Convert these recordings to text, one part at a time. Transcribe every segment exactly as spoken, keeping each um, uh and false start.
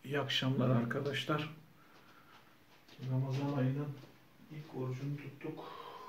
İyi akşamlar arkadaşlar. Ramazan ayının ilk orucunu tuttuk.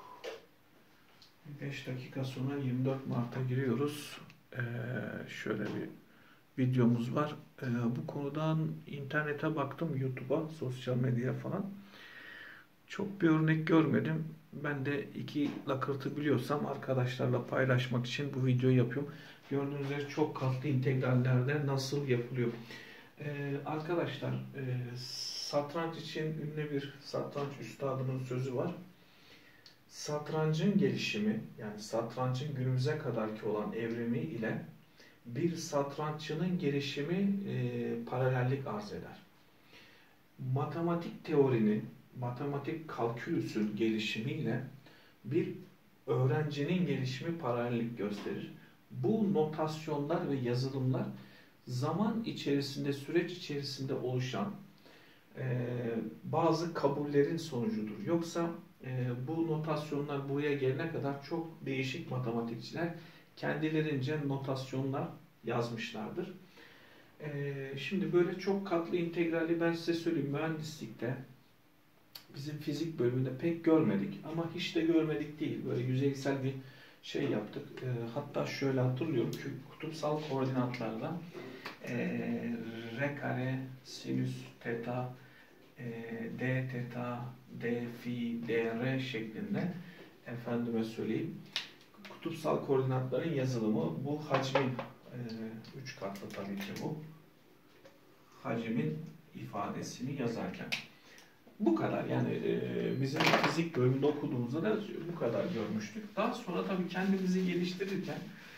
beş dakika sonra yirmi dört Mart'a giriyoruz. Ee, şöyle bir videomuz var. Ee, bu konudan internete baktım, YouTube'a, sosyal medyaya falan. Çok bir örnek görmedim. Ben de iki lakırtı biliyorsam arkadaşlarla paylaşmak için bu videoyu yapıyorum. Gördüğünüz üzere çok katlı integrallerde nasıl yapılıyor? Ee, arkadaşlar, e, satranç için ünlü bir satranç üstadının sözü var. Satrancın gelişimi, yani satrancın günümüze kadarki olan evrimi ile bir satranççının gelişimi e, paralellik arz eder. Matematik teorinin, matematik kalkülüsün gelişimiyle bir öğrencinin gelişimi paralellik gösterir. Bu notasyonlar ve yazılımlar zaman içerisinde, süreç içerisinde oluşan e, bazı kabullerin sonucudur. Yoksa e, bu notasyonlar buraya gelene kadar çok değişik matematikçiler kendilerince notasyonlar yazmışlardır. E, şimdi böyle çok katlı integrali ben size söyleyeyim, mühendislikte bizim fizik bölümünde pek görmedik ama hiç de görmedik değil. Böyle yüzeysel bir şey yaptık. E, hatta şöyle hatırlıyorum, kutupsal koordinatlarla e, r kare, sinüs, teta, e, d teta, d fi, dr şeklinde, efendime söyleyeyim, kutupsal koordinatların yazılımı, bu hacmin e, üç katlı tabii ki bu hacmin ifadesini yazarken. Bu kadar yani, e, bizim fizik bölümünde okuduğumuzda da bu kadar görmüştük. Daha sonra tabii kendimizi geliştirirken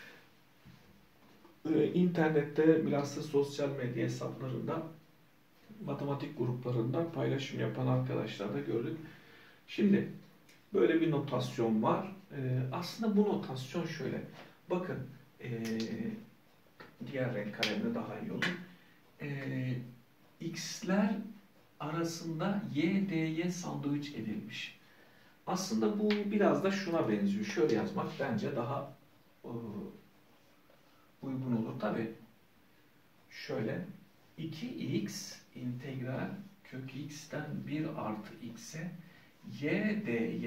e, internette, bilhassa sosyal medya hesaplarında, matematik gruplarında paylaşım yapan arkadaşlar da gördük. Şimdi böyle bir notasyon var. E, aslında bu notasyon şöyle. Bakın, e, diğer renk kalemde daha iyi olur. E, x'ler arasında y, dy sandviç edilmiş. Aslında bu biraz da şuna benziyor. Şöyle yazmak bence daha e, uygun olur. Tabii şöyle, iki x integral kök x'ten bir artı x'e y dy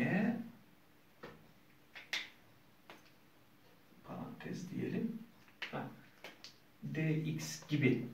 parantez diyelim ha, dx gibi.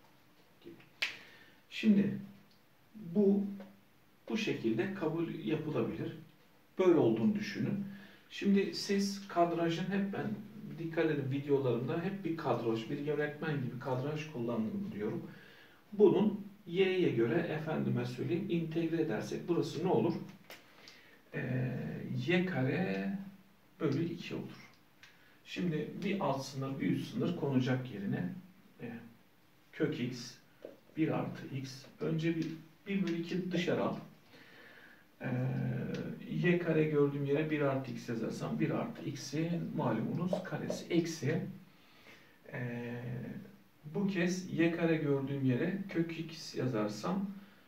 Şimdi bu bu şekilde kabul yapılabilir. Böyle olduğunu düşünün. Şimdi siz kadrajın, hep ben dikkat edin videolarımda hep bir kadraj, bir yönetmen gibi kadraj kullandım diyorum. Bunun y'ye göre, efendime söyleyeyim, integre edersek burası ne olur? Ee, y kare bölü iki olur. Şimdi bir alt sınır, bir üst sınır konacak yerine e, kök x bir artı x. Önce bir, bir bölü iki dışarı al. Ee, y kare gördüğüm yere bir artı x yazarsam bir artı x'in malumunuz karesi eksi. Ee, bu kez y kare gördüğüm yere kök x yazarsam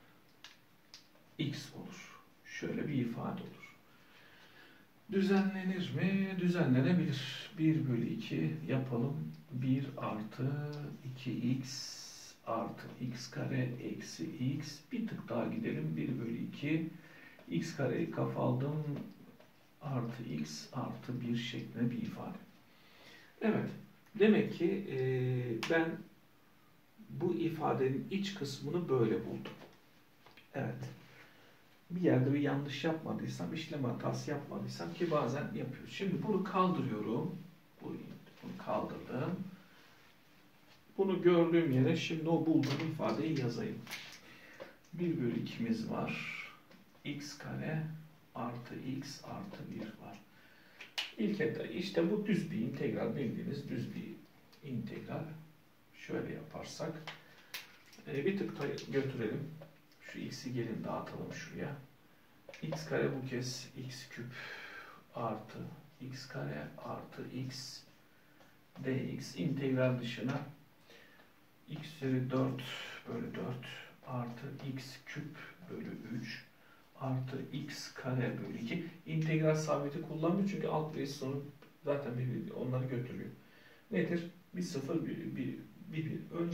x olur. Şöyle bir ifade olur. Düzenlenir mi? Düzenlenebilir. bir bölü iki yapalım. bir artı iki x artı x kare eksi x. Bir tık daha gidelim. bir bölü iki. X kareyi kafa aldım. Artı x artı bir şeklinde bir ifade. Evet. Demek ki e, ben bu ifadenin iç kısmını böyle buldum. Evet. Bir yerde bir yanlış yapmadıysam, işlem hatası yapmadıysam, ki bazen yapıyoruz. Şimdi bunu kaldırıyorum. Bunu kaldırdım. Bunu gördüğüm yere şimdi o bulduğum ifadeyi yazayım. bir bölü ikimiz var. X kare artı x artı bir var. İlk etap, işte bu düz bir integral, bildiğiniz düz bir integral. Şöyle yaparsak e, bir tık da götürelim. Şu x'i gelin dağıtalım şuraya. X kare bu kez x küp artı x kare artı x dx, integral dışına x üzeri dört bölü dört artı x küp bölü üç artı x kare bölü iki. İntegral sabiti kullanmıyor çünkü alt ve sonu zaten bir, bir onları götürüyor. Nedir? Bir sıfır, bir, bir, bir, bir. Önce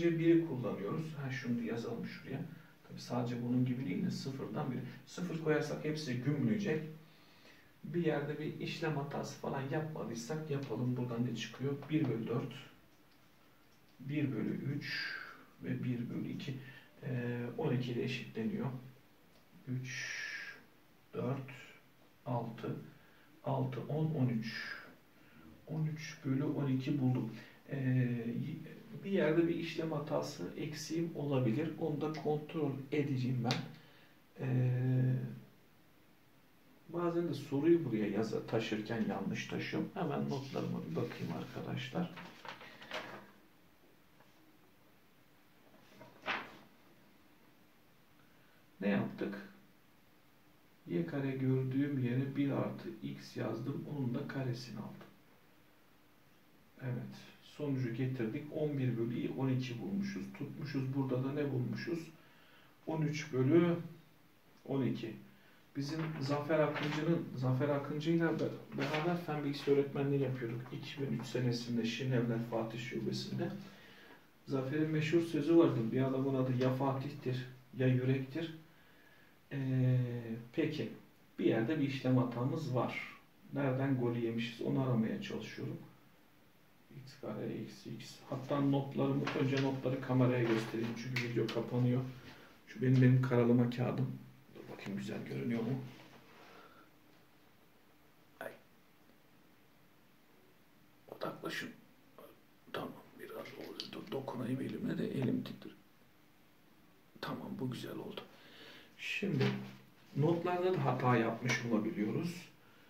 önce biri kullanıyoruz. Ha, şunu da yazalım şuraya. Tabii sadece bunun gibi değil de sıfırdan biri. Sıfır koyarsak hepsi gümleyecek. Bir yerde bir işlem hatası falan yapmadıysak yapalım. Buradan ne çıkıyor? bir bölü dört, bir bölü üç ve bir bölü iki. Ee, on iki ile eşitleniyor. üç, dört, altı, altı, on, on üç. on üç bölü on iki bulduk. Ee, bir yerde bir işlem hatası eksiğim olabilir. Onu da kontrol edeceğim ben. Ee, bazen de soruyu buraya yaza taşırken yanlış taşıyorum. Hemen notlarıma bir bakayım arkadaşlar. Ne yaptık? Y kare gördüğüm yere bir artı x yazdım. Onun da karesini aldım. Evet. Sonucu getirdik. on bir bölü on iki bulmuşuz. Tutmuşuz. Burada da ne bulmuşuz? on üç bölü on iki. Bizim Zafer Akıncı'nın Zafer Akıncı'yla beraber fen bilgisi öğretmenliği yapıyorduk. iki bin üç senesinde Şinevler Fatih Şubesi'nde. Zafer'in meşhur sözü vardır. Bir adamın adı ya Fatih'tir ya yürektir. Ee, peki. Bir yerde bir işlem hatamız var. Nereden golü yemişiz onu aramaya çalışıyorum. X kare eksi x. Hatta notlarımı, önce notları kameraya göstereyim. Çünkü video kapanıyor. Şu benim benim karalama kağıdım. Dur bakayım güzel görünüyor mu? Ay. Odaklaşın. Tamam biraz oldu. Dur dokunayım elimle de elim titriyor. Tamam bu güzel oldu. Şimdi notlarda da hata yapmış olabiliyoruz.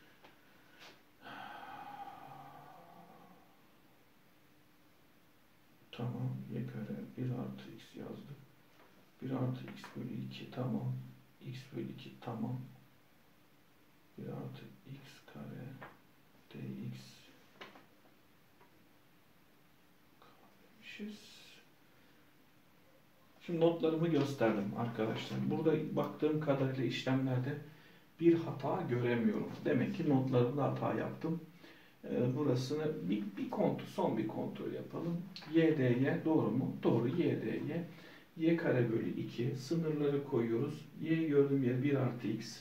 Tamam. Y kare bir artı x yazdık. bir artı x bölü iki tamam. X bölü iki tamam. bir artı x kare dx demişiz. Şimdi notlarımı gösterdim arkadaşlar. Burada baktığım kadarıyla işlemlerde bir hata göremiyorum. Demek ki notlarımda hata yaptım. Ee, burasını bir, bir kontrol, son bir kontrol yapalım. Y dy doğru mu? Doğru. Y dy. Y kare bölü iki. Sınırları koyuyoruz. Y gördüğüm yer bir artı x.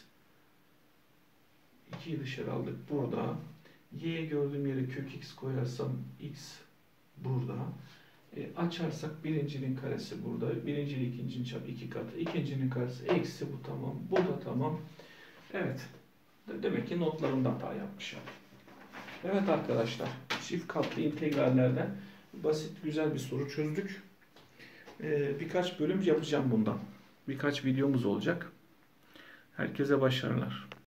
ikiyi dışarı aldık. Burada. Y gördüğüm yere kök x koyarsam x burada. E, açarsak birincinin karesi burada. Birinciyle ikincinin çarpı iki katı. İkincinin karesi eksi bu tamam. Bu da tamam. Evet. Demek ki notlarımda hata yapmışım. Evet arkadaşlar. Çift katlı integrallerden basit güzel bir soru çözdük. Ee, birkaç bölüm yapacağım bundan. Birkaç videomuz olacak. Herkese başarılar.